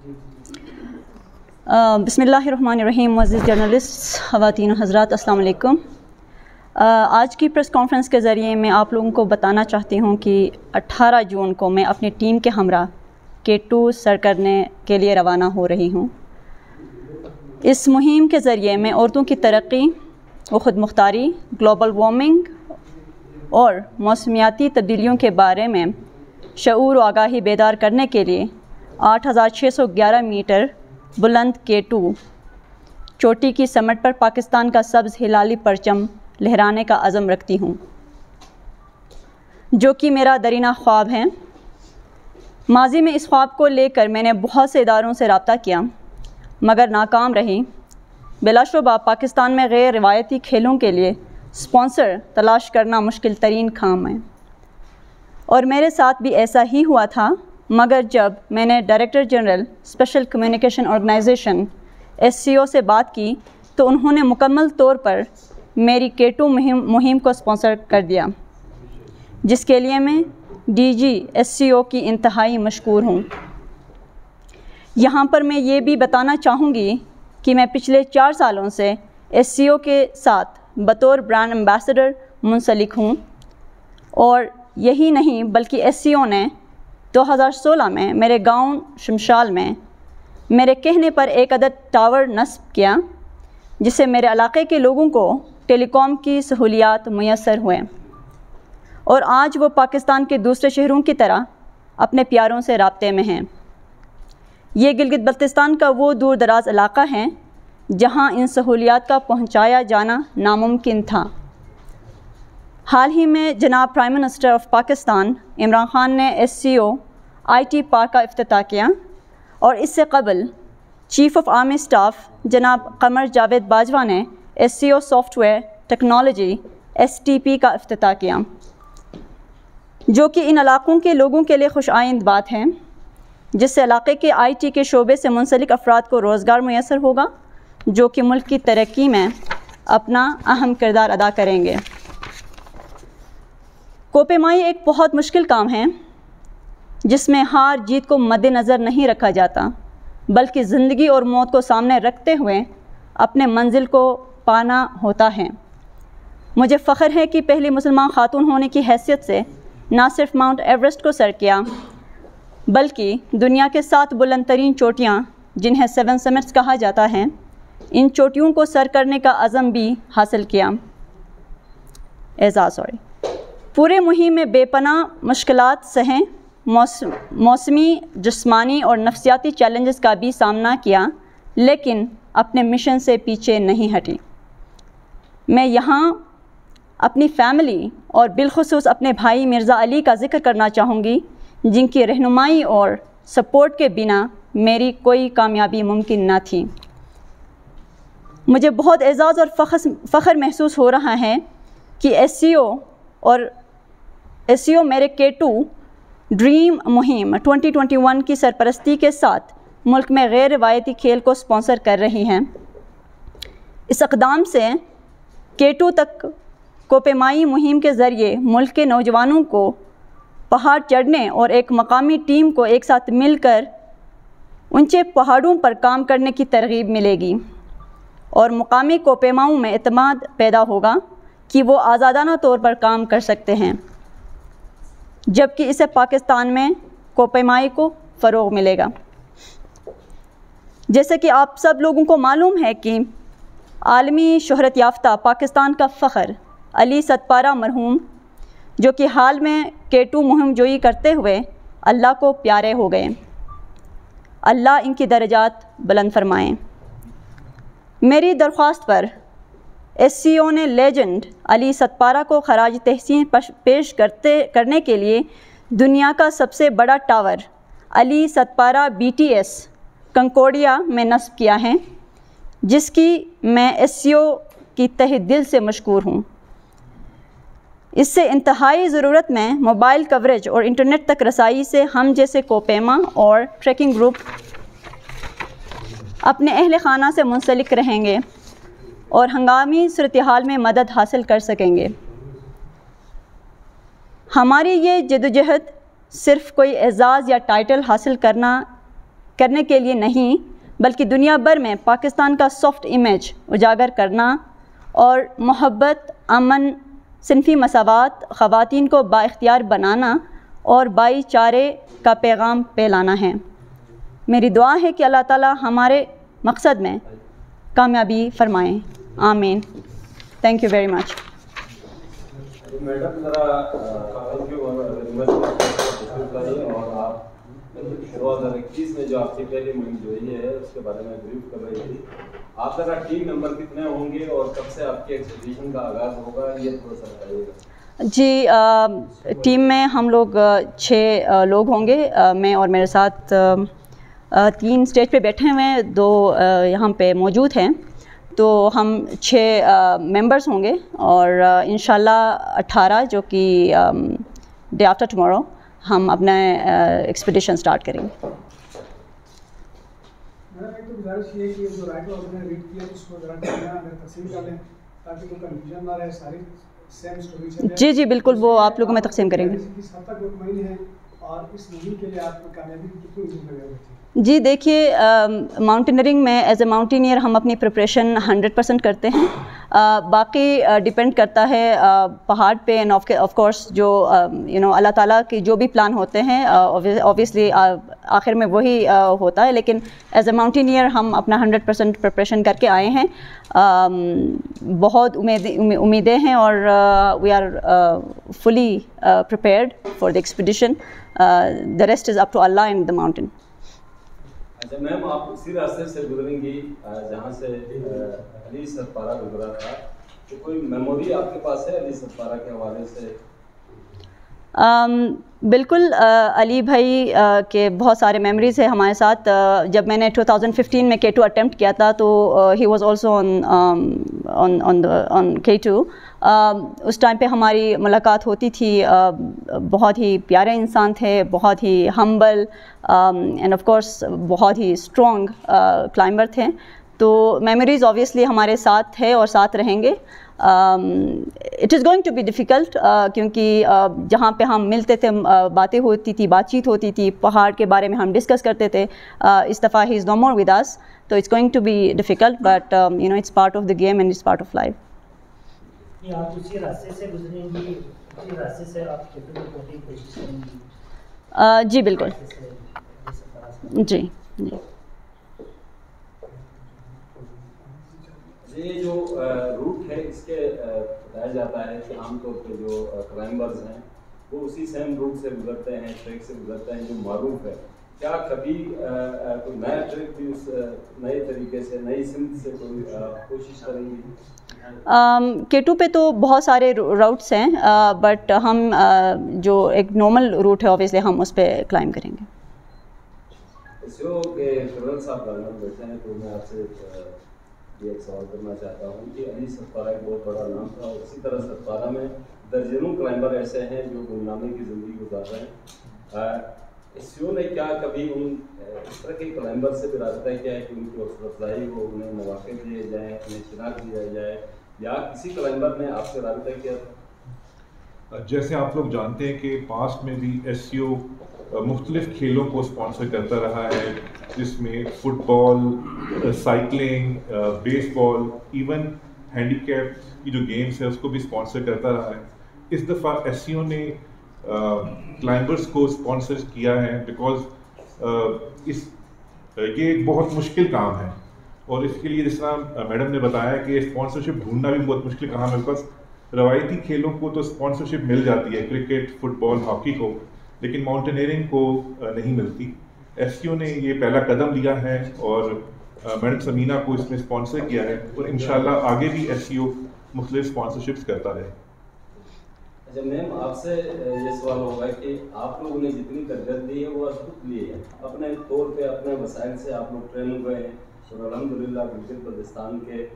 بسم اللہ الرحمن الرحیم. معزز جرنلسٹ، خواتین و حضرات، السلام علیکم. آج کی پریس کانفرنس کے ذریعے میں آپ لوگوں کو بتانا چاہتی ہوں کہ 18 جون کو میں اپنی ٹیم کے ہمراہ K2 سر کرنے کے لیے روانہ ہو رہی ہوں. اس مہم کے ذریعے میں عورتوں کی ترقی و خود مختاری، گلوبل وارمنگ اور موسمیاتی تبدیلیوں کے بارے میں شعور و آگاہی بیدار کرنے کے لیے 8611 میٹر بلند K2 چوٹی کی سمٹ پر پاکستان کا سبز ہلالی پرچم لہرانے کا عزم رکھتی ہوں، جو کہ میرا درینہ خواب ہے. ماضی میں اس خواب کو لے کر میں نے بہت سے اداروں سے رابطہ کیا مگر ناکام رہی. بلا شبہ پاکستان میں غیر روایتی کھیلوں کے لیے اسپانسر تلاش کرنا مشکل ترین کام ہے، اور میرے ساتھ بھی ایسا ہی ہوا تھا. مگر جب میں نے director general special communication organisation SCO سے بات کی تو انہوں نے مکمل طور پر میری K2 مہم کو اسپانسر کر دیا، جس کے لیے میں DG SCO کی انتہائی مشکور ہوں. یہاں پر میں یہ بھی بتانا چاہوں گی کہ میں پچھلے 4 سالوں سے SCO کے ساتھ بطور برانڈ ایمبیسڈر منسلک ہوں، اور یہی نہیں بلکہ SCO نے 2016 میں میرے گاؤں شمشال میں میرے کہنے پر ایک عدد ٹاور نصب کیا، جس سے میرے علاقے کے لوگوں کو ٹیلی کام کی سہولیات میسر ہوئے، اور آج وہ پاکستان کے دوسرے شہروں کی طرح اپنے پیاروں سے رابطے میں ہیں. یہ گلگت بلتستان کا وہ دور دراز علاقہ ہے جہاں ان سہولیات کا پہنچایا جانا ناممکن تھا. حال ہی میں جناب prime minister of Pakistan Imran Khan نے SCO IT پارک کا افتتاح کیا، اور اس سے قبل چیف آف آرمی اسٹاف جناب قمر جاوید باجوہ نے SCO software technology STP کا افتتاح کیا، جو کہ ان علاقوں کے لوگوں کے لیے خوش آئند بات ہے، جس سے علاقے کے IT کے شعبے سے منسلک افراد کو روزگار میسر ہوگا، جو کہ ملک کی ترقی میں اپنا اہم کردار ادا کریں گے. کوپے-مائی ایک بہت مشکل کام ہے جس میں ہار جیت کو مد نظر نہیں رکھا جاتا، بلکہ زندگی اور موت کو سامنے رکھتے ہوئے اپنے منزل کو پانا ہوتا ہے. مجھے فخر ہے کہ پہلی مسلمان خاتون ہونے کی حیثیت سے نہ صرف ماؤنٹ ایورسٹ کو سر کیا، بلکہ دنیا کے 7 بلند ترین چوٹیاں جنہیں 7 سمٹس کہا جاتا ہے، ان چوٹیوں کو سر کرنے کا عزم بھی حاصل کیا. اعزاز پورے مہم میں بے پناہ مشکلات سہیں، موسمی، جسمانی اور نفسیاتی چیلنجز کا بھی سامنا کیا، لیکن اپنے مشن سے پیچھے نہیں ہٹی. میں یہاں اپنی فیملی اور بالخصوص اپنے بھائی مرزا علی کا ذکر کرنا چاہوں گی، جن کی رہنمائی اور سپورٹ کے بنا میری کوئی کامیابی ممکن نہ تھی. مجھے بہت اعزاز اور فخر محسوس ہو رہا ہے کہ SCO میرے K2 ڈریم مہم 2021 کی سرپرستی کے ساتھ ملک میں غیر روایتی کھیل کو اسپانسر کر رہی ہیں. اس اقدام سے K2 تک کوپے-مائی مہم کے ذریعے ملک کے نوجوانوں کو پہاڑ چڑھنے اور ایک مقامی ٹیم کو ایک ساتھ مل کر اونچے پہاڑوں پر کام کرنے کی ترغیب ملے گی، اور مقامی کوپے-ماؤں میں اعتماد پیدا ہوگا کہ وہ آزادانہ طور پر کام کر سکتے ہیں، جبکہ اسے پاکستان میں کوپے-مائی کو فروغ ملے گا. جیسے کہ آپ سب لوگوں کو معلوم ہے کہ عالمی شہرت یافتہ پاکستان کا فخر علی ستپارہ مرحوم، جو کہ حال میں K2 مہم جوئی کرتے ہوئے اللہ کو پیارے ہو گئے، اللہ ان کی درجات بلند فرمائیں. میری درخواست پر SCO نے لیجنڈ علی ستپارہ کو خراج تحسین پیش کرنے کے لیے دنیا کا سب سے بڑا ٹاور علی ستپارہ BTS کنکوڈیا میں نصب کیا ہے، جس کی میں SCO کی تہہ دل سے مشکور ہوں. اس سے انتہائی ضرورت میں موبائل کوریج اور انٹرنیٹ تک رسائی سے ہم جیسے کوپیما اور ٹریکنگ گروپ اپنے اہل خانہ سے منسلک رہیں گے اور ہنگامی صورتحال میں مدد حاصل کر سکیں گے. ہماری یہ جدوجہد صرف کوئی اعزاز یا ٹائٹل حاصل کرنا کرنے کے لیے نہیں بلکہ دنیا بھر میں پاکستان کا سافٹ امیج اجاگر کرنا اور محبت، امن، صنفی مساوات، خواتین کو بااختیار بنانا اور بھائی چارے کا پیغام پھیلانا ہے۔ میری دعا ہے کہ اللہ تعالیٰ ہمارے مقصد میں کامیابی فرمائیں، آمین۔ Thank you very much. Madam ذرا تھینک یو اور آپ 2021 میں جو آپ کی پہلی مہم جو ہے اس کے بارے میں بریف کر رہی تھی، آپ ذرا ٹیم ممبر کتنے ہوں گے اور کب سے آپ کی ایکسپیڈیشن کا آغاز ہوگا، یہ تھوڑا سا بتائیے گا۔ جی، ٹیم میں ہم لوگ 6 لوگ ہوں گے، میں اور میرے ساتھ 3 اسٹیج پہ بیٹھے ہوئے ہیں، 2 یہاں پہ موجود ہیں، تو ہم 6 ممبرس ہوں گے اور انشاءاللہ 18 جو کہ ڈے آفٹر ٹمورو ہم اپنا ایکسپیڈیشن سٹارٹ کریں گے۔ گزارش یہ کہ جو رائٹ آپ نے ریڈ کیا اس کو ذرا تقسیم کر لیں تاکہ کوئی کنفیوژن نہ رہے، ساری سیم اسٹوری چل جائے۔ جی بالکل، وہ آپ لوگوں میں تقسیم کریں گے۔ کس حد تک مطمئن ہیں اور اس مہم کے لیے آپ کو کامیابی کی کتنی امید لگے ہوئی؟ جی دیکھیے، ماؤنٹینئرنگ میں ایز اے ماؤنٹینئر ہم اپنی پریپریشن 100% کرتے ہیں، باقی ڈیپینڈ کرتا ہے پہاڑ پہ، اینڈ آف کورس جو اللہ تعالیٰ کی جو بھی پلان ہوتے ہیں اوبیسلی آخر میں وہی ہوتا ہے، لیکن ایز اے ماؤنٹینئر ہم اپنا 100% پریپریشن کر کے آئے ہیں، بہت امیدیں ہیں اور we are fully prepared for the expedition, the rest is up to Allah and the mountain. اچھا میم، آپ اسی راستے سے گزریں گی جہاں سے علی ستپارہ گزرا تھا، تو کوئی میموری آپ کے پاس ہے علی ستپارہ کے حوالے سے؟ بالکل، علی بھائی کے بہت سارے میموریز ہیں ہمارے ساتھ۔ جب میں نے 2015 میں K2 اٹیمپٹ کیا تھا تو he was also on K2، اس ٹائم پہ ہماری ملاقات ہوتی تھی، بہت ہی پیارے انسان تھے، بہت ہی ہمبل اینڈ آف کورس بہت ہی اسٹرانگ کلائمبر تھے، تو میموریز اوبیسلی ہمارے ساتھ ہے اور ساتھ رہیں گے۔ It is going to be difficult, کیونکہ جہاں پہ ہم ملتے تھے، باتیں ہوتی تھی، بات چیت ہوتی تھی، پہاڑ کے بارے میں ہم ڈسکس کرتے تھے، اس دفعہ ہی از نو مور ود اس، تو it's going to be difficult but it's part of the game and it's part of life. آپ اسی راستے سے گزریں گی، اسی راستے سے آپ K2 میں پہنچنے کی کوشش کریں گی؟ جی بالکل، جی جی۔ یہ جو روٹ ہے اس کے بتایا جاتا ہے کہ عام طور پہ جو کلائمبرز ہیں وہ اسی سیم روٹ سے گزرتے ہیں، ٹریک سے گزرتے ہیں جو معروف ہے، کیا کبھی کوئی نیا ٹریک بھی اس نئے طریقے سے، نئی سمت سے کوئی کوشش کریں گی؟ K2 پہ تو بہت سارے راؤٹس ہیں، بٹ ہم جو ایک نارمل روٹ ہے اوبیسلی ہم اس پہ کلائم کریں گے۔ جو کہ کرنل صاحب بیٹھے ہیں تو میں آپ سے یہ ایک سوال کرنا چاہتا ہوں کہ علی ستپارہ ایک بہت بڑا نام تھا، اور اسی طرح ستپارہ میں درجنوں کلائمبر ایسے ہیں جو گمنامے کی زندگی گزار رہے ہیں، SCO نے کیا کبھی ان اس طرح کے کلائمبر سے بھی رابطہ کیا ہے کہ ان کی حوصلہ افزائی ہو، انہیں مواقع دیے جائیں، انہیں شناخت دیا جائے، یا کسی کلائمبر نے آپ سے رابطہ کیا تھا؟ جیسے آپ لوگ جانتے ہیں کہ پاسٹ میں بھی SCO مختلف کھیلوں کو اسپانسر کرتا رہا ہے، جس میں football, cycling, baseball, even handicap کی جو گیمس ہے اس کو بھی اسپانسر کرتا رہا ہے۔ اس دفعہ SCO نے کلائمبرس کو اسپانسر کیا ہے بیکاز یہ ایک بہت مشکل کام ہے، اور اس کے لیے جس طرح میڈم نے بتایا کہ اسپانسرشپ ڈھونڈنا بھی بہت مشکل کام ہے، بیکاز روایتی کھیلوں کو تو اسپانسرشپ مل جاتی ہے، کرکٹ، فٹ بال، ہاکی کو، لیکن ماؤنٹینئرنگ کو نہیں ملتی۔ SCO نے یہ پہلا قدم لیا ہے اور میڈم سمینہ کو اس میں اسپانسر کیا ہے، اور انشاءاللہ آگے بھی SCO مختلف اسپانسرشپس کرتا رہے۔ اچھا میم، آپ سے یہ سوال ہوگا کہ آپ لوگوں نے جتنی تربیت دی ہے وہ خود لی ہے، اپنے طور پہ اپنے وسائل سے آپ لوگ ٹرین ہوئے ہیں، اور الحمدللہ بالکل بلوچستان کے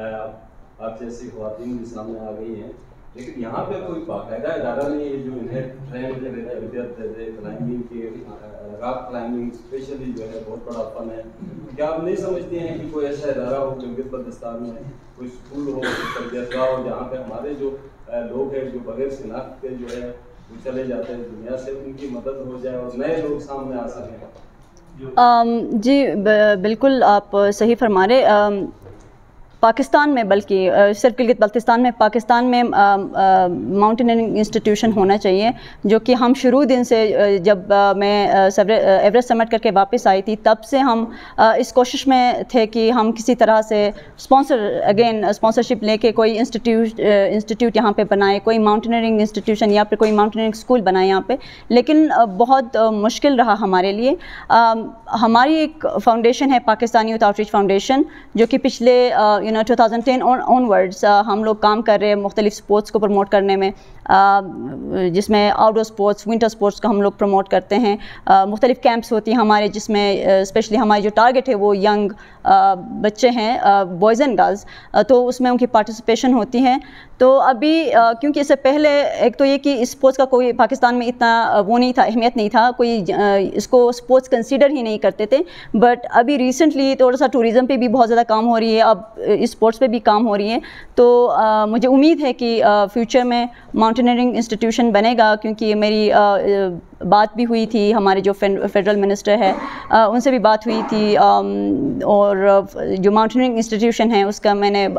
آپ جیسی خواتین بھی سامنے آ گئی ہیں، لیکن یہاں پہ کوئی باقاعدہ ادارہ نہیں ہے جو انہیں ٹرین کرے، تربیت دے دے کلائمبنگ کی، راک کلائمبنگ اسپیشلی جو ہے بہت بڑا فن ہے۔ کیا آپ نہیں سمجھتے ہیں کہ کوئی ایسا ادارہ ہو گلگت بلتستان میں، کوئی اسکول ہو، تربیت گاہ ہو، جہاں پہ ہمارے جو لوگ ہیں جو بغیر شناخت کے جو ہے وہ چلے جاتے ہیں دنیا سے، ان کی مدد ہو جائے اور نئے لوگ سامنے آ سکیں؟ جی بالکل آپ صحیح فرما رہے. پاکستان میں بلکہ صرف گلگت بلتستان میں پاکستان میں ماؤنٹینئرنگ انسٹیٹیوشن ہونا چاہیے, جو کہ ہم شروع دن سے جب میں ایوریسٹ سمٹ کر کے واپس آئی تھی تب سے ہم اس کوشش میں تھے کہ ہم کسی طرح سے اسپانسرشپ لے کے کوئی انسٹیٹیوٹ یہاں پہ بنائے, کوئی ماؤنٹینئرنگ انسٹیٹیوشن یا پھر کوئی ماؤنٹینئرنگ اسکول بنائے یہاں پہ, لیکن بہت مشکل رہا ہمارے لیے. ہماری ایک فاؤنڈیشن ہے Pakistani youth outreach foundation, جو کہ پچھلے 2010 آنورڈز ہم لوگ کام کر رہے ہیں مختلف سپورٹس کو پروموٹ کرنے میں, جس میں outdoor sports, winter sports کو ہم لوگ پروموٹ کرتے ہیں. مختلف کیمپس ہوتی ہیں ہمارے, جس میں اسپیشلی ہماری جو ٹارگیٹ ہے وہ ینگ بچے ہیں, بوائز اینڈ گرلز, تو اس میں ان کی پارٹیسپیشن ہوتی ہے. تو ابھی کیونکہ اس سے پہلے ایک تو یہ کہ اسپورٹس کا کوئی پاکستان میں اتنا وہ نہیں تھا, اہمیت نہیں تھا, کوئی اس کو اسپورٹس کنسیڈر ہی نہیں کرتے تھے. بٹ ابھی ریسنٹلی تھوڑا سا ٹوریزم پہ بھی بہت زیادہ کام ہو رہی ہے, اب اسپورٹس پہ بھی کام ہو رہی ہے. تو مجھے امید ہے کہ فیوچر میں ماؤنٹینئرنگ انسٹیٹیوشن بنے گا, کیونکہ میری بات بھی ہوئی تھی ہمارے جو فیڈرل منسٹر ہے ان سے بھی بات ہوئی تھی, اور جو ماؤنٹینئرنگ انسٹیٹیوشن ہے اس کا میں نے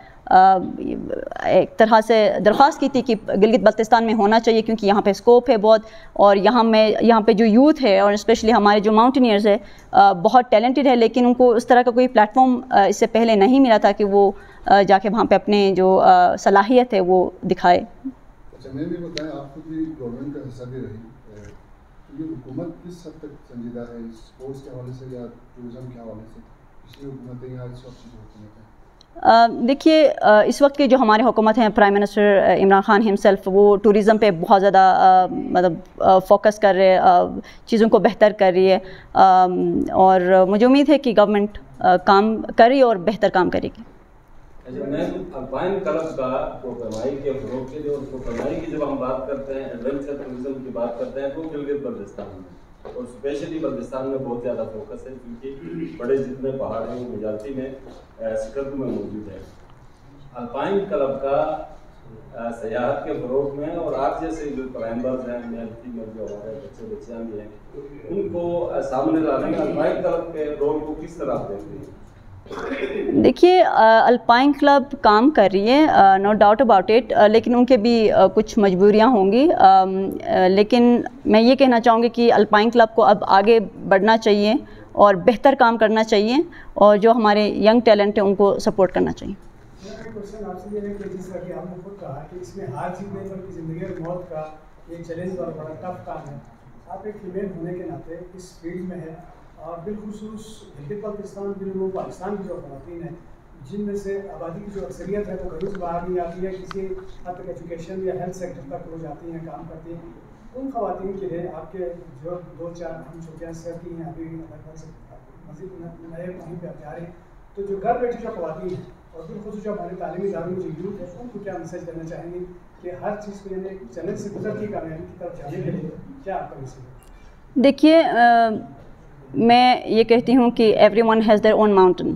ایک طرح سے درخواست کی تھی کہ گلگت بلتستان میں ہونا چاہیے, کیونکہ یہاں پہ اسکوپ ہے بہت, اور یہاں پہ جو یوتھ ہے اور اسپیشلی ہمارے جو ماؤنٹینئرز ہے بہت ٹیلنٹڈ ہے, لیکن ان کو اس طرح کا کوئی پلیٹ فارم اس سے پہلے نہیں ملا تھا کہ وہ جا کے وہاں پہ اپنے جو صلاحیت ہے وہ دکھائے. اچھا میں بھی بتائیں, آپ کو بھی گورنمنٹ کا حصہ بھی رہی, یہ حکومت کس حد تک سنجیدہ ہے اسپورٹس کے حوالے سے یا ٹورزم کے حوالے سے؟ پچھلی حکومتیں یا اس وقت کی حکومت ہے؟ دیکھیے اس وقت کے جو ہمارے حکومت ہیں, prime minister Imran Khan himself, وہ ٹوریزم پہ بہت زیادہ مطلب فوکس کر رہے, چیزوں کو بہتر کر رہی ہے, اور مجھے امید ہے کہ گورنمنٹ کام کر رہی ہے اور بہتر کام کرے گی. اچھا میم, الپائن کلب کا کو پیمائی کے فروغ کے لیے, اس کو پیمائی کی جب ہم بات کرتے ہیں, ایڈونچر ٹورزم کی بات کرتے ہیں, تو گلگت بلتستان میں اور اسپیشلی بلتستان میں بہت زیادہ فوکس ہے, کیونکہ بڑے جتنے پہاڑ ہیں وہ میجارٹی میں سکردو میں موجود ہے. الپائن کلب کا سیاحت کے فروغ میں, اور آپ جیسے جو کلائمبرز ہیں میلٹی میں جو ہمارے بچے بچیاں بھی ہیں, ان کو سامنے لانے میں الپائن کلب کے رول کو کس طرح دیکھتے ہیں؟ دیکھیے الپائن کلب کام کر رہی ہے, نو ڈاؤٹ اباؤٹ اٹ, لیکن ان کے بھی کچھ مجبوریاں ہوں گی, لیکن میں یہ کہنا چاہوں گی کہ الپائن کلب کو اب آگے بڑھنا چاہیے اور بہتر کام کرنا چاہیے, اور جو ہمارے ینگ ٹیلنٹ ہیں ان کو سپورٹ کرنا چاہیے. کوشچن آپ سے یہ ہے کہ جس طرح کہ آپ نے خود کہا کہ اس میں ہار جیت نہیں بلکہ زندگی اور موت کا ایک چیلنج اور بڑا ٹف کام ہے. آپ ایک فیمیل ہونے کے ناطے اس فیلڈ میں ہے, اور بالخصوص گلگت بلتستان بالخصوص پاکستان کی جو خواتین ہیں, جن میں سے آبادی کی جو اکثریت ہے وہ گھروں سے باہر نہیں آتی ہے, کسی حد تک ایجوکیشن یا ہیلتھ سیکٹر تک وہ جاتی ہیں, کام کرتی ہیں. ان خواتین کے لیے آپ کے جو 2-4 اہم چھٹیاں سر کی ہیں, ابھی مزید نئے وہیں پہ آپ جا رہے ہیں, تو جو گھر بیٹھی جو خواتین ہیں اور بالخصوص جو ہمارے تعلیمی اداروں میں جو یوتھ ہے, ان کو کیا میسج دینا چاہیں گے کہ ہر چیز کو یعنی چیلنج سے گزرتی کامیابی کی طرف جانے کے لیے کیا آپ کا میسج ہے؟ دیکھیے میں یہ کہتی ہوں کہ everyone has their own mountain.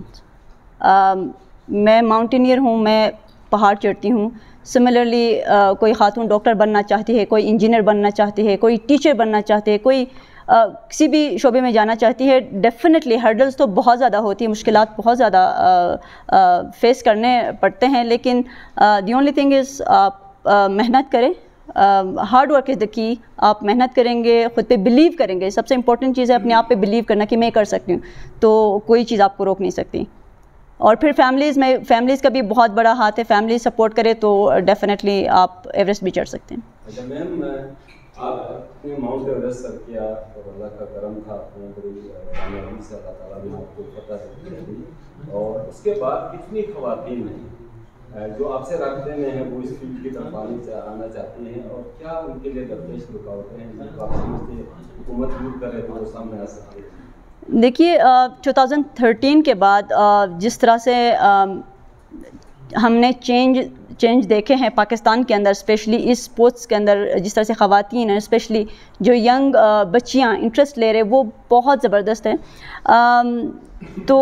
میں ماؤنٹینئر ہوں, میں پہاڑ چڑھتی ہوں. سملرلی کوئی خاتون ڈاکٹر بننا چاہتی ہے, کوئی انجینئر بننا چاہتی ہے, کوئی ٹیچر بننا چاہتی ہے, کوئی کسی بھی شعبے میں جانا چاہتی ہے. ڈیفینیٹلی ہرڈلز تو بہت زیادہ ہوتی ہیں, مشکلات بہت زیادہ فیس کرنے پڑتے ہیں, لیکن دی اونلی تھنگ از آپ محنت کریں. ہارڈ ورک از دا کی. آپ محنت کریں گے, خود پہ بلیو کریں گے, سب سے امپورٹنٹ چیز ہے اپنے آپ پہ بلیو کرنا کہ میں کر سکتی ہوں, تو کوئی چیز آپ کو روک نہیں سکتی. اور پھر فیملیز کا بھی بہت بڑا ہاتھ ہے, فیملی سپورٹ کرے تو ڈیفینیٹلی آپ ایوریسٹ بھی چڑھ سکتے ہیں. اچھا میم, آپ نے ماؤنٹ ایوریسٹ سر کیا اور اللہ کا کرم تھا, اپنے بڑی کامیابی سے اللہ تعالیٰ نے آپ کو فتح دی, اور اس کے بعد کتنی خواتین ہیں جو آپ سے رابطے میں ہیں, وہ اس فیلڈ کی طرف آنا چاہتی ہیں, اور کیا ان کے لیے درپیش رکاوٹیں ہیں جن کو آپ سمجھتے ہیں حکومت دور کرے تو وہ سامنے آ سکتے ہیں؟ دیکھیے 2013 کے بعد جس طرح سے ہم نے چینج دیکھے ہیں پاکستان کے اندر, اسپیشلی اس اسپورٹس کے اندر, جس طرح سے خواتین ہیں, اسپیشلی جو ینگ بچیاں انٹرسٹ لے رہے, وہ بہت زبردست ہے. تو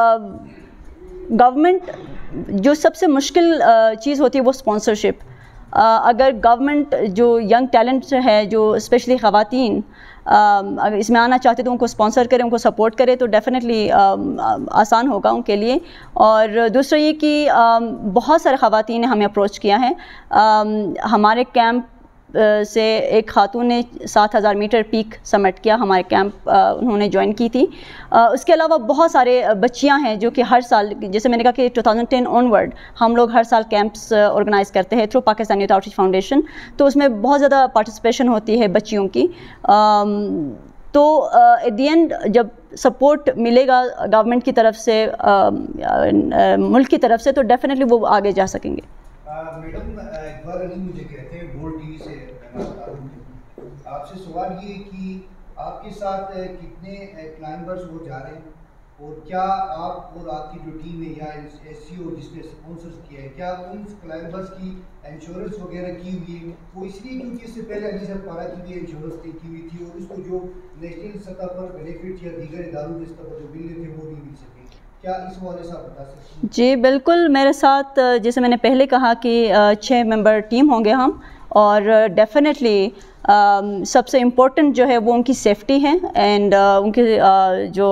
گورنمنٹ جو سب سے مشکل چیز ہوتی ہے وہ اسپانسرشپ. اگر گورنمنٹ جو ینگ ٹیلنٹ ہے, جو اسپیشلی خواتین اگر اس میں آنا چاہتے تو ان کو اسپانسر کریں, ان کو سپورٹ کرے تو ڈیفینیٹلی آسان ہوگا ان کے لیے. اور دوسرا یہ کہ بہت سارے خواتین نے ہمیں اپروچ کیا ہے. ہمارے کیمپ سے ایک خاتون نے 7000 میٹر پیک سمٹ کیا, ہمارے کیمپ انہوں نے جوائن کی تھی. اس کے علاوہ بہت سارے بچیاں ہیں جو کہ ہر سال, جیسے میں نے کہا کہ 2010 آنورڈ ہم لوگ ہر سال کیمپس آرگنائز کرتے ہیں through Pakistan youth outreach foundation, تو اس میں بہت زیادہ پارٹیسپیشن ہوتی ہے بچیوں کی. تو ایٹ دی اینڈ جب سپورٹ ملے گا گورنمنٹ کی طرف سے, ملک کی طرف سے, تو ڈیفینیٹلی وہ آگے جا سکیں گے. میڈم اقبال علی مجھے کہتے ہیں, گولڈ ٹی وی سے آپ سے سوال یہ ہے کہ آپ کے ساتھ کتنے کلائمبرز وہ جا رہے ہیں, اور کیا آپ اور آپ کی جو ٹیم ہے یا ایس سی او جس نے اسپانسر کیا ہے, کیا ان کلائمبرز کی انشورنس وغیرہ کی ہوئی ہے؟ وہ اس لیے کیونکہ اس سے پہلے علی صاحب پارا کی بھی انشورنس کی ہوئی تھی, اور اس کو جو نیشنل سطح پر بینیفٹ یا دیگر اداروں کے سطح پر جو ملنے تھے وہ نہیں مل سکے. کیا اس حوالے سے آپ بتا سکتے ہیں؟ جی بالکل, میرے ساتھ جیسے میں نے پہلے کہا کہ 6 ممبر ٹیم ہوں گے ہم, اور ڈیفینیٹلی سب سے امپورٹنٹ جو ہے وہ ان کی سیفٹی ہے, اینڈ ان کی جو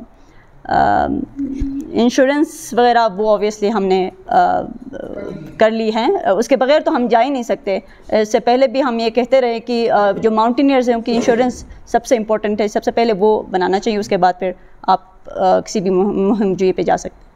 انشورنس وغیرہ وہ آبویسلی ہم نے کر لی ہیں, اس کے بغیر تو ہم جا ہی نہیں سکتے. اس سے پہلے بھی ہم یہ کہتے رہے کہ جو ماؤنٹینئرز ہیں ان کی انشورنس سب سے امپورٹنٹ ہے, سب سے پہلے وہ بنانا چاہیے, اس کے بعد پھر آپ کسی بھی مہم جوئی پہ جا سکتے ہیں.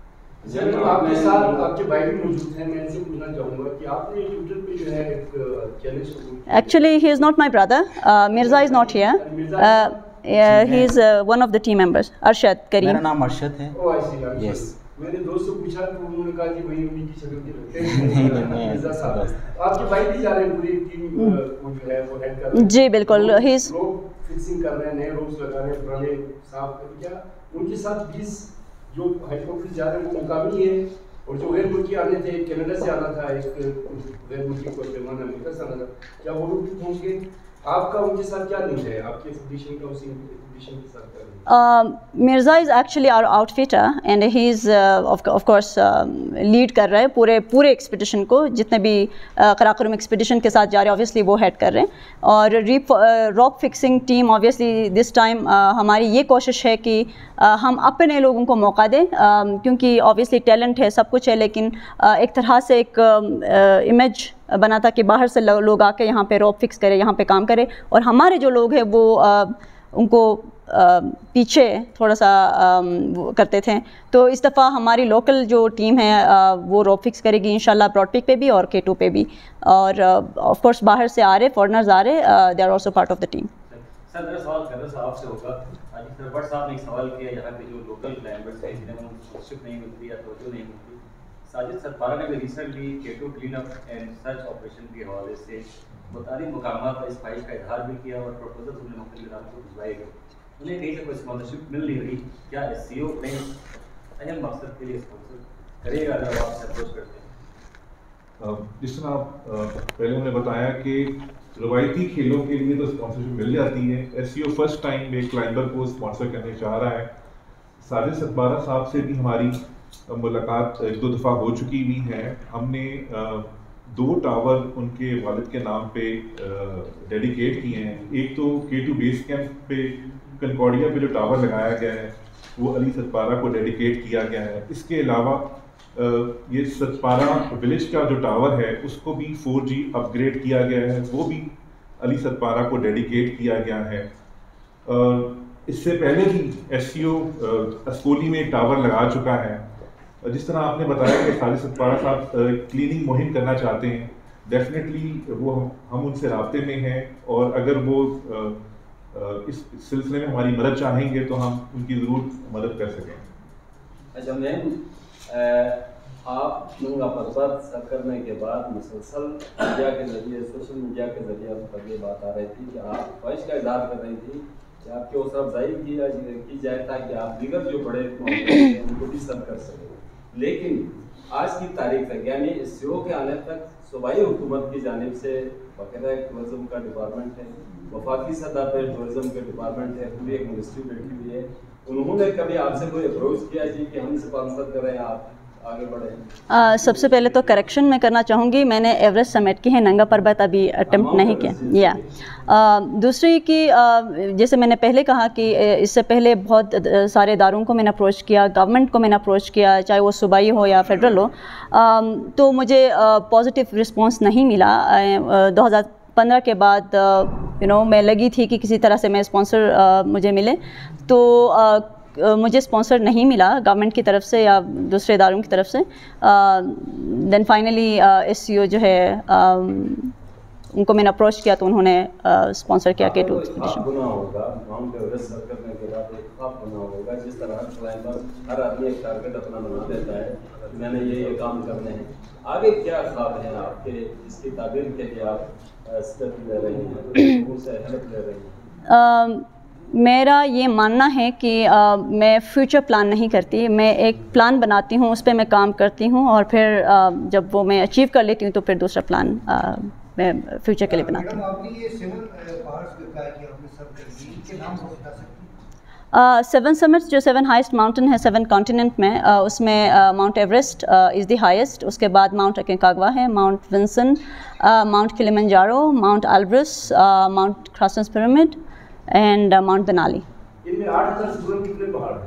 آپ کے ساتھ آپ کے بھائی بھی موجود ہیں, میں ان سے پوچھنا چاہوں گا کہ آپ نے ٹویٹر پہ جو ہے ایک challenge actually he is not my brother, Mirza is not here, he is one of the team members. Arshad Karim. میرا نام ارشد ہے. یس, میں نے دوست سے پوچھا تو انہوں نے کہا کہ وہی انہیں کی شکل کے لگتے ہیں مرزا صاحب. آپ کے بھائی بھی جا رہے ہیں پوری ٹیم کو جو ہے وہ ہیڈ کر رہے ہیں؟ جی بالکل, ہی از روپ فکسنگ کر رہے ہیں, نئے روپس لگا رہے ہیں, پرانے صاف کر. کیا ان کے ساتھ 20 جو ہیڈ کاپٹر جا رہے ہیں وہ مقامی ہیں, اور جو غیر ملکی آنے تھے, کینیڈا سے آنا تھا, ایک غیر ملکی کو پیمان امریکہ سے آنا تھا, کیا وہ لوگ بھی پہنچ گئے؟ آپ کا ان کے ساتھ کیا لنک ہے, آپ کے فاؤنڈیشن کا اسی فاؤنڈیشن کے ساتھ کیا link? Mirza is actually our outfitter, and he is of course lead کر رہے ہیں پورے ایکسپیڈیشن کو, جتنے بھی قراقرم ایکسپیڈیشن کے ساتھ جا رہے ہیں آبویسلی وہ ہیڈ کر رہے ہیں. اور rope fixing team obviously this time ہماری یہ کوشش ہے کہ ہم اپنے لوگوں کو موقع دیں, کیونکہ آبویسلی ٹیلنٹ ہے, سب کچھ ہے, لیکن ایک طرح سے ایک امیج بنا تھا کہ باہر سے لوگ آ کے یہاں پہ راپ فکس کرے, یہاں پہ کام کرے, اور ہمارے جو لوگ ہیں وہ ان کو پیچھے تھوڑا سا کرتے تھے. تو اس دفعہ ہماری لوکل جو ٹیم ہے وہ راپ فکس کرے گی انشاءاللہ, براڈ پیک پہ بھی اور K2 پہ بھی, اور آف کورس باہر سے آ رہے فارنرز آ رہے, they are also part of the team. Sir میرا سوال خیبر صاحب سے ہوگا. آج سر بٹ صاحب نے ایک سوال کیا, یہاں پہ جو لوکل کلائمبرس ہیں جنہیں اسپانسرشپ نہیں ملتی یا توجہ نہیں ملتی. ساجد سرپارہ نے بھی recently K2 clean up and search operation کے حوالے سے متعدد مقامات پر اس خواہش کا اظہار بھی کیا, اور پروپوزل انہیں مختلف اداروں کو بھجوائے گئے. انہیں کہیں سے کوئی اسپانسرشپ مل نہیں رہی, کیا ایس سی او اپنے اہم مقصد کے لیے اسپانسر کرے گا اگر آپ سے اپروچ کرتے ہیں؟ جس طرح پہلے انہوں نے بتایا کہ روایتی کھیلوں کے لیے تو اسپانسرشپ مل جاتی ہے. S C O first time ایک کلائمبر کو اسپانسر کرنے چاہ رہا ہے. ساجد سرپارہ صاحب سے بھی ہماری ملاقات 1-2 دفعہ ہو چکی ہوئی ہے. ہم نے 2 ٹاور ان کے والد کے نام پہ ڈیڈیکیٹ کیے ہیں. ایک تو K2 بیس کیمپ پہ کنکارڈیا پہ جو ٹاور لگایا گیا ہے وہ علی ستپارہ کو ڈیڈیکیٹ کیا گیا ہے. اس کے علاوہ یہ ستپارہ ولیج کا جو ٹاور ہے اس کو بھی 4G اپ گریڈ کیا گیا ہے, وہ بھی علی ستپارہ کو ڈیڈیکیٹ کیا گیا ہے. اس سے پہلے بھی ایس سی او اسکولی میں ایک ٹاور لگا چکا ہے. جس طرح آپ نے بتایا کہ ساجد سرپارہ صاحب کلیننگ مہم کرنا چاہتے ہیں, ڈیفینیٹلی وہ ہم ان سے رابطے میں ہیں, اور اگر وہ اس سلسلے میں ہماری مدد چاہیں گے تو ہم ان کی ضرور مدد کر سکیں. اچھا میم, آپ لوگوں کا پربت سر کرنے کے بعد مسلسل میڈیا کے ذریعے, سوشل میڈیا کے ذریعے پر یہ بات آ رہی تھی کہ آپ خواہش کا اظہار کر رہی تھی کہ آپ کی حوصلہ افزائی کی جائے تاکہ آپ دیگر جو بڑے ہیں ان کو بھی سرو کر سکیں. لیکن آج کی تاریخ تک یعنی اس سی او کے آنے تک صوبائی حکومت کی جانب سے باقاعدہ ایک ٹورزم کا ڈپارٹمنٹ ہے, وفاقی سطح پہ ٹورزم کے ڈپارٹمنٹ ہے, پوری ایک منسٹری بیٹھی ہوئی ہے. انہوں نے کبھی آپ سے کوئی اپروچ کیا جی کہ ہم اسپانسر کریں, آپ आगे बढ़े? सबसे पहले तो करेक्शन मैं करना चाहूँगी, मैंने एवरेस्ट समिट की है, नंगा पर्वत अभी अटेम्प्ट नहीं किया। दूसरी कि जैसे मैंने पहले कहा कि इससे पहले बहुत सारे इदारों को मैंने अप्रोच किया, गवर्नमेंट को मैंने अप्रोच किया, चाहे वो सूबाई हो या फेडरल हो, तो मुझे पॉजिटिव रिस्पॉन्स नहीं मिला। 2015 के बाद मैं लगी थी कि किसी तरह से मैं स्पॉन्सर मुझे मिले, तो मुझे स्पॉन्सर नहीं मिला गवर्नमेंट की तरफ से या दूसरे इदारों की तरफ से। देन फाइनली SCO जो है उनको मैंने अप्रोच किया तो उन्होंने स्पॉन्सर किया K2 एक्सपीडिशन। बना होगा माउंट एवरेस्ट सर करने के बाद एक ख्वाब बना होगा, जिस तरह क्लाइंबर हर आदमी एक टारगेट अपना बना देता है, मैंने ये काम करने हैं। आगे क्या ख्वाब हैं आपके, इसकी ताबीर के लिए आप स्टेप ले रहे हैं, उनसे हेल्प ले रहे हैं? मेरा ये मानना है कि मैं फ्यूचर प्लान नहीं करती, मैं एक प्लान बनाती हूँ, उस पर मैं काम करती हूँ और फिर जब वो मैं अचीव कर लेती हूँ तो फिर दूसरा प्लान मैं फ्यूचर के लिए बनाती हूँ। आपने ये 7 पहाड़ बताया कि आपने सब कर दी, इनके नाम बता सकती हैं? 7 समिट्स जो 7 हाईएस्ट माउंटेन है 7 कॉन्टिनेंट में, उसमें Mount Everest is the highest, उसके बाद माउंट अकोंकागुआ है, Mount Vinson, Mount Kilimanjaro, Mount Elbrus, Mount Carstensz Pyramid and Mount Denali. इनमें 8000 से जुड़े कितने पहाड़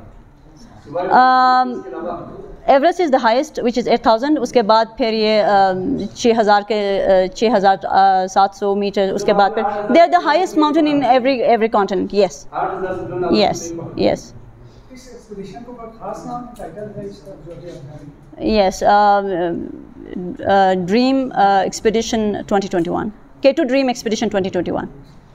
हैं? Everest is the highest which is 8000, उसके बाद फिर ये 6700 मीटर, उसके बाद फिर they are the highest mountain in every continent. Yes yes yes इस एक्सपीडिशन को कोई खास नाम टाइटल है इसका जो है? Yes, dream expedition 2021, K2 dream expedition 2021।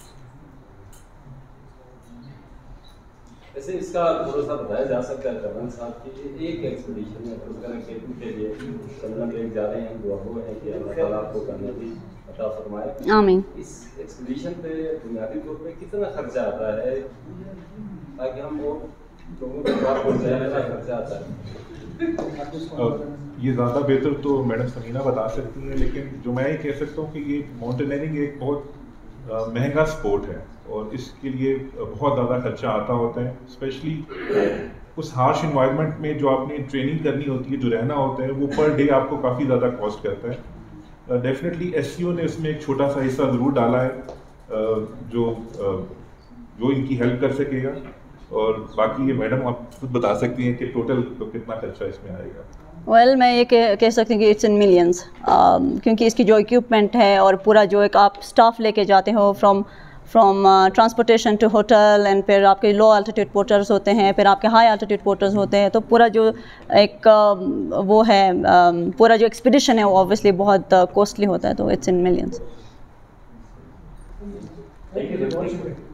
वैसे इसका थोड़ा सा बताया जा सकता है करन साहब की एक एक्सपीडिशन में K2 के लिए चंदन लेक जा रहे हैं, दुआ है कि अल्लाह ताला आपको करने की अता फरमाए, आमीन। इस एक्सपीडिशन पे बुनियादी तौर पे कितना खर्चा आता है ताकि हम वो लोगों को बात पहुंच जाए, कितना खर्चा आता है? ये ज़्यादा बेहतर तो मैडम समीना बता सकती हैं, लेकिन जो मैं ये कह सकता हूँ कि ये माउंटेनियरिंग एक बहुत महंगा स्पोर्ट है और इसके लिए बहुत ज़्यादा खर्चा आता होता है, स्पेशली उस हार्श इन्वायरमेंट में जो आपने ट्रेनिंग करनी होती है, जो रहना होता है, वो पर डे आपको काफ़ी ज़्यादा कॉस्ट करता है। डेफिनेटली SCO ने उसमें एक छोटा सा हिस्सा ज़रूर डाला है जो इनकी हेल्प कर सकेगा, और बाकी ये मैडम आप खुद बता सकती हैं कि टोटल तो कितना खर्चा इसमें आएगा। वेल मैं ये कह सकती हूँ कि इट्स इन मिलियंस, क्योंकि इसकी जो इक्विपमेंट है और पूरा जो एक आप स्टाफ लेके जाते हो from transportation to hotel, and फिर आपके लो अल्टीट्यूड पोर्टर्स होते हैं, फिर आपके हाई अल्टीट्यूड पोर्टर्स होते हैं, तो पूरा जो एक वो है पूरा जो एक्सपीडिशन है वो ऑब्वियसली बहुत कॉस्टली होता है, तो it's in millions. Thank you.